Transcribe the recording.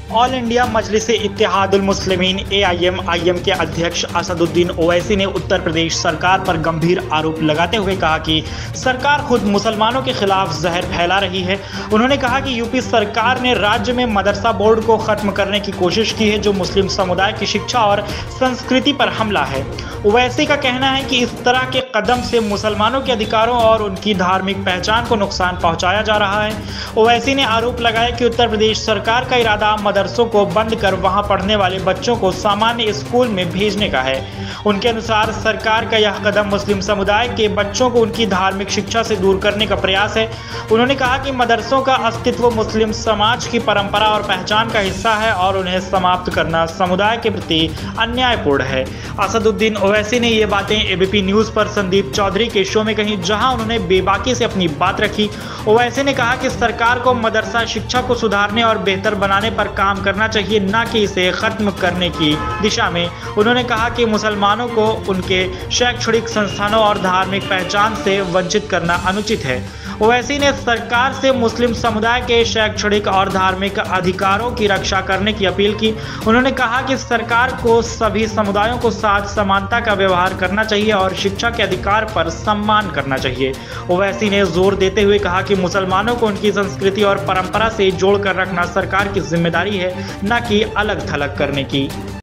All India Majlis-e-Ittehadul Muslimeen AIM के अध्यक्ष असदुद्दीन ओवैसी ने उत्तर प्रदेश सरकार पर गंभीर आरोप लगाते हुए कहा कि सरकार खुद मुसलमानों के खिलाफ जहर फैला रही है। उन्होंने कहा कि यूपी सरकार ने राज्य में मदरसा बोर्ड को खत्म करने की कोशिश की है, जो मुस्लिम समुदाय की शिक्षा और संस्कृति पर हमला है। ओवैसी का कहना है कि इस तरह के कदम से मुसलमानों के अधिकारों और उनकी धार्मिक पहचान को नुकसान पहुंचाया जा रहा है। ओवैसी ने आरोप लगाया कि उत्तर प्रदेश सरकार का इरादा मदरसों को बंद कर वहां पढ़ने वाले बच्चों को सामान्य स्कूल में भेजने का है। उनके अनुसार सरकार का यह कदम मुस्लिम समुदाय के बच्चों को उनकी धार्मिक शिक्षा से दूर करने का प्रयास है। उन्होंने कहा कि मदरसों का अस्तित्व मुस्लिम समाज की परंपरा और पहचान का हिस्सा है और उन्हें समाप्त करना समुदाय के प्रति अन्यायपूर्ण है। असदुद्दीन ओवैसी ने ये बातें ABP न्यूज़ पर संदीप चौधरी के शो में कही, जहां उन्होंने बेबाकी से अपनी बात रखी। ओवैसी ने कहा कि सरकार को मदरसा शिक्षा को सुधारने और बेहतर बनाने पर काम करना चाहिए, न कि इसे खत्म करने की दिशा में। उन्होंने कहा कि मुसलमानों को उनके शैक्षणिक संस्थानों और धार्मिक पहचान से वंचित करना अनुचित है। ओवैसी ने सरकार से मुस्लिम समुदाय के शैक्षणिक और धार्मिक अधिकारों की रक्षा करने की अपील की। उन्होंने कहा कि सरकार को सभी समुदायों को साथ समानता का व्यवहार करना चाहिए और शिक्षा के अधिकार पर सम्मान करना चाहिए। ओवैसी ने जोर देते हुए कहा कि मुसलमानों को उनकी संस्कृति और परंपरा से जोड़कर रखना सरकार की जिम्मेदारी है, न कि अलग थलग करने की।